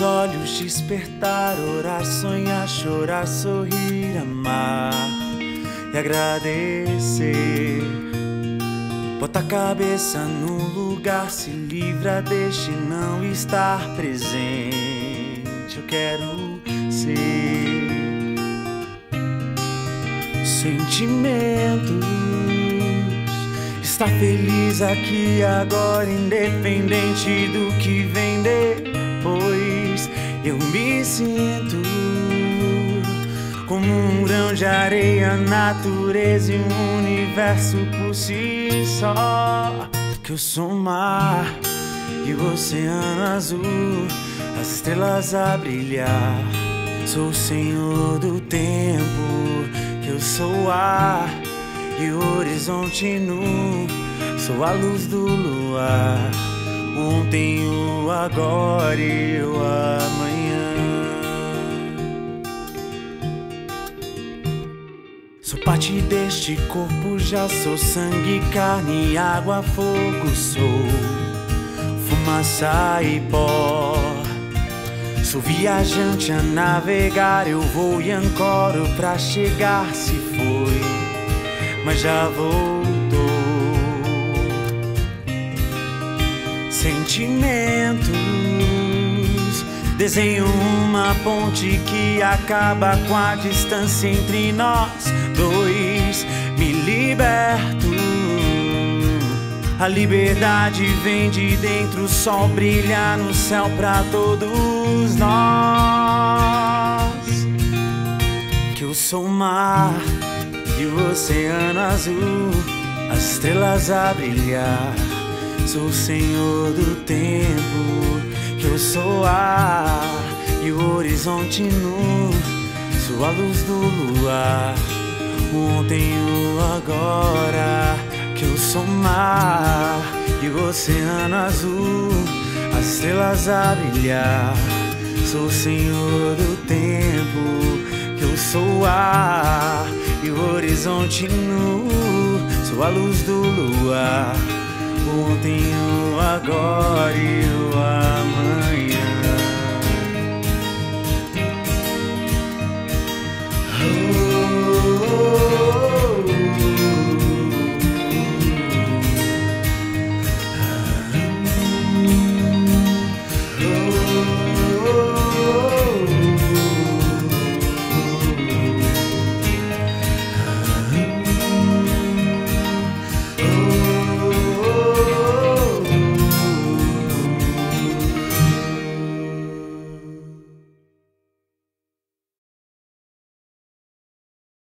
olhos, despertar, orar, sonhar, chorar, sorrir, amar e agradecer. Bota a cabeça no lugar, se livra, deixe não estar presente. Eu quero ser sentimentos. Está feliz aqui agora, independente do que vem depois. Eu me sinto como um grão de areia, natureza e um universo por si só. Que eu sou o mar e o oceano azul, as estrelas a brilhar. Sou o senhor do tempo, que eu sou o ar e o horizonte nu. Sou a luz do luar, ontem, o agora e o amanhã. Sou parte deste corpo, já sou sangue, carne, água, fogo. Sou fumaça e pó. Sou viajante a navegar, eu vou e ancoro pra chegar. Se foi, mas já voltou. Sentimentos, desenho uma ponte que acaba com a distância entre nós dois. Me liberto, a liberdade vem de dentro, o sol brilha no céu pra todos nós. Que eu sou o mar e o oceano azul, as estrelas a brilhar. Sou o senhor do tempo, que eu sou o ar e o horizonte nu. Sou a luz do luar, o ontem e o agora. Que eu sou o mar e o oceano azul, as estrelas a brilhar. Sou o senhor do tempo, que eu sou o ar e o horizonte nu. Sou a luz do luar, o ontem, o agora e o